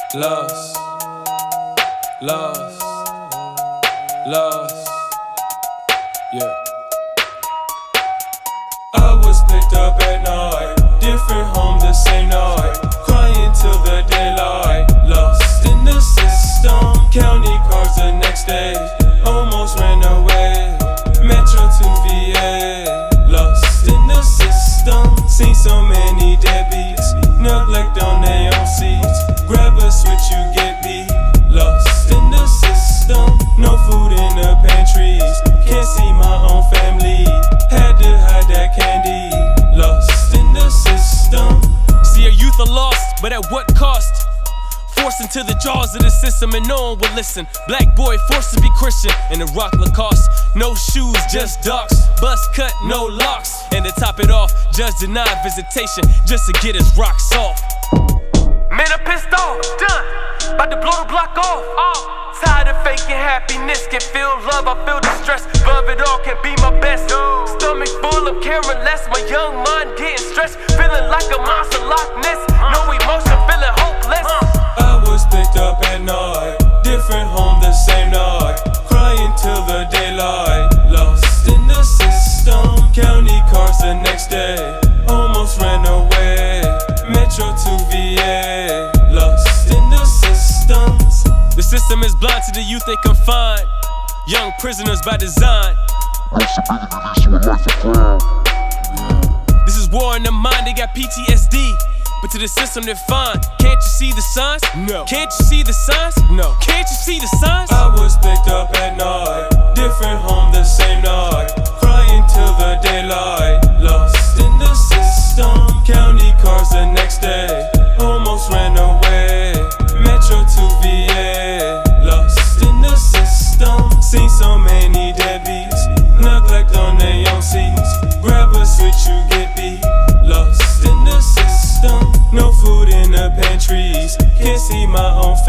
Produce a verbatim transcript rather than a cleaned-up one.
Lost, lost, lost, yeah. I was picked up at night, different home the same night, crying till the daylight. Lost in the system, county cars the next day, almost ran away, Metro to V A. Lost in the system, seen so many deadbeats, neglect on their own seats, grab a switch you get beat. Lost in the system, no food in the pantries, can't see my own family, had to hide that candy. Lost in the system. See, our youth are lost, but at what cost? Forced into the jaws of the system and no one will listen. Black boy forced to be Christian in a rock Lacoste. No shoes, just docks. Bus cut, no locks. And to top it off, judge denied visitation just to get his rocks off. Man, I'm pissed off, done. About to blow the block off. Oh. Tired of faking happiness, can feel love, I feel distress. Above it all, can be my best. No. Stomach full of caring less, my young mind getting stressed. Feeling like a monster Loch Ness. No emotion, feeling hopeless. I was picked up at night, different home the same night, crying till the daylight. Lost in the system, county cars the next day, almost ran away, Metro to V A. Lost in the systems. The system is blind to the youth they confine, young prisoners by design. This is war in the mind, they got P T S D, but to the system they're fine. Can't you see the signs? No. Can't you see the signs? No. Can't you see the signs? I was picked up at night, different home the same night, crying till the daylight. Lost in the system, county cars the next day, almost ran away, Metro to V A. Lost in the system, seen so many deadbeats, neglect on their own seats, grab a switch you get beat. Lost in the system, no food in the pantries, can't see my own family.